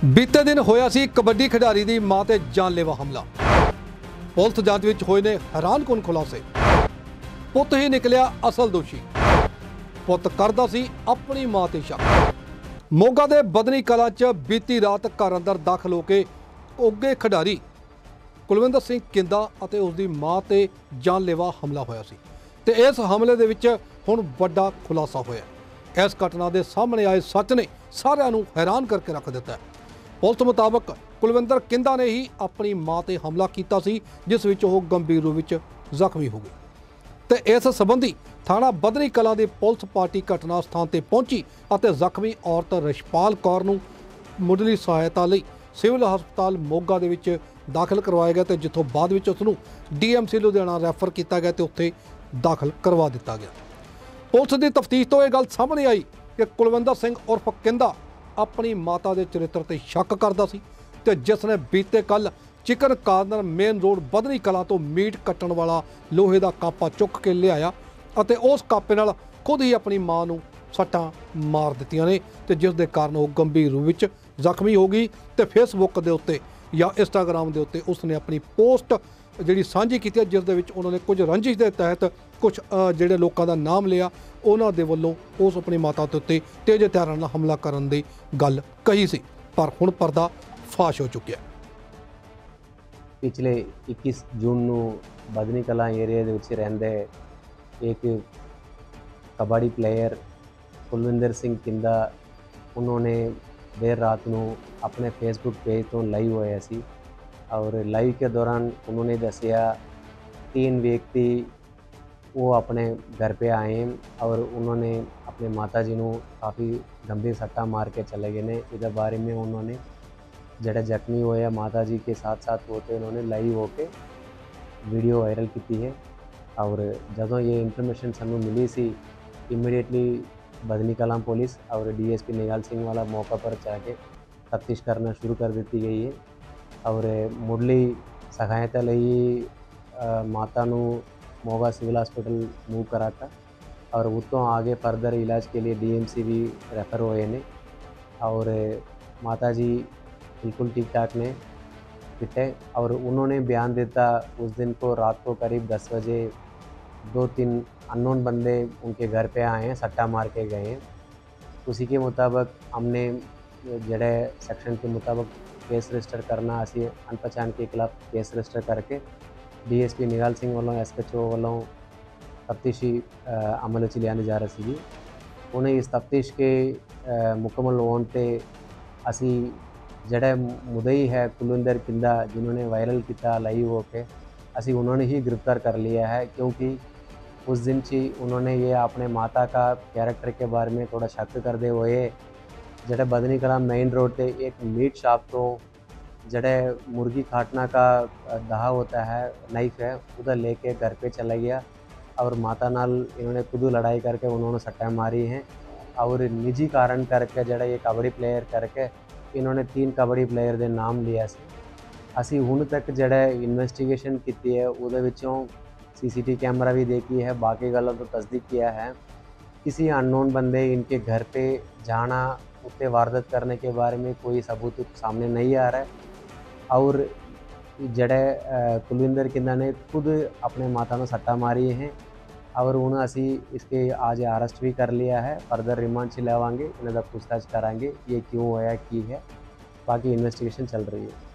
बीते दिन होया सी कबड्डी खिडारी दी मां ते जानलेवा हमला। पुलिस जांच विच होए ने हैरानकुन खुलासे। पुत ही निकलिया असल दोषी। पुत करदा सी अपनी मां ते शक। मोगा दे बदनी कला च बीती रात घर अंदर दाखल होके उगे खिडारी कुलविंदर सिंह किंदा अते उसदी मां ते जानलेवा हमला होया सी ते इस हमले दे विच हुण वड्डा खुलासा होया। इस घटना दे सामने आए सच ने सारिआं नूं हैरान करके रख दिता है। पुलिस मुताबक कुलविंदर किंदा ने ही अपनी मां ते हमला कीता सी, जिस विच ओह गंभीर रूप विच जख्मी हो गई ते इस संबंधी थाणा बदनी कलां दी पुलिस पार्टी घटना स्थान ते पहुंची अते जख्मी औरत रिशपाल कौर नूं मुढली सहायता लई सिविल हस्पताल मोगा दे विच दाखिल करवाया गया ते जिथों बाद विच उस नूं DMC लुधियाना रैफर किया गया ते उत्थे दाखिल करवा दिता गया। पुलिस की तफ्तीश तो यह गल सामने आई कि कुलविंदर सिंह उर्फ किंदा अपनी माता के चरित्र ते शक करदा सी ते जिसने बीते कल chicken corner main road Badni Kalan तो मीट कट्टण वाला लोहे का कापा चुक के लियाया अते उस कापे नाल खुद ही अपनी मां नूं सट्टां मार दित्तियां ने ते जिस दे कारण वो गंभीर रूप विच जख्मी हो गई ते फेसबुक के उत्ते या इंस्टाग्राम के उत्ते उसने अपनी पोस्ट जिहड़ी सांझी की जिस दे विच उन्होंने कुछ रंजिश के तहत कुछ जिहड़े लोगों का नाम लिया उन्हां दे वल्लों उस अपनी माता के उत्ते तेज हथियारां नाल हमला करन दी गल कही सी, पर हुण पर्दा फाश हो चुकिया। पिछले 21 जून नूं बदनी कलां एरिया दे विच रहिंदे एक कबड्डी प्लेयर कुलविंदर सिंह किंदा उन्होंने देर रात नूं अपने फेसबुक पेज तो लाइव होया सी और लाइव के दौरान उन्होंने दसिया 3 व्यक्ति वो अपने घर पे आए और उन्होंने अपने माता जी को काफ़ी गंभीर सट्टा मार के चले गए ने। इधर बारे में उन्होंने जड़े जख्मी होए माता जी के साथ साथ होते उन्होंने लाइव होके वीडियो वायरल की है और जदों ये इन्फॉर्मेशन सानू मिली सी इमीडिएटली बदनी कलां पुलिस और DSP निगाल सिंह वाला मौका पर जाके तफ्तीश करना शुरू कर दी गई है और मुरली सहायता लई माता नू मोगा सिविल हॉस्पिटल मूव करा था और उतों आगे फर्दर इलाज के लिए DMC भी रेफर हुए ने और माता जी बिल्कुल ठीक ठाक ने फिट है और उन्होंने बयान देता उस दिन को रात को करीब 10 बजे 2-3 अननोन बंदे उनके घर पे आए हैं, सट्टा मार के गए हैं। उसी के मुताबिक हमने जड़े सेक्शन के मुताबिक केस रजिस्टर करना असी अनपहचान के खिलाफ केस रजिस्टर करके DSP निगाल सिंह वालों SHO वालों तफ्तीशी अमल च लिया जा रही थी। उन्हें इस तफ्तीश के मुकम्मल होने पे असी जड़े मुदई है कुलविंदर किंदा जिन्होंने वायरल किया लाइव होके असी उन्होंने ही गिरफ्तार कर लिया है, क्योंकि उस दिन से उन्होंने ये अपने माता का कैरेक्टर के बारे में थोड़ा शक करते हुए जड़े बदनी कलां मेन रोड पे एक मीट शॉप तो जड़े मुर्गी काटना का दहा होता है नाइफ है उधर लेके घर पे चला गया और माता नाल इन्होंने खुद लड़ाई करके उन्होंने सट्टा मारी हैं और निजी कारण करके जड़ा ये कबड्डी प्लेयर करके इन्होंने 3 कबड्डी प्लेयर के नाम लिया से असी हुण तक जड़े इन्वेस्टिगेशन की है उहदे विचों CCTV कैमरा भी देखी है, बाकी गलों तो तस्दीक किया है। किसी अननोन बंदे इनके घर पे जाना उत्ते वारदात करने के बारे में कोई सबूत सामने नहीं आ रहा है और जड़े कुलविंदर किंदा ने खुद अपने माता में सट्टा मारी हैं और उन्हें असी इसके आज अरेस्ट भी कर लिया है। फर्दर रिमांड से लेवांगे, इन्हें पूछताछ करांगे ये क्यों होया की है, बाकी इन्वेस्टिगेशन चल रही है।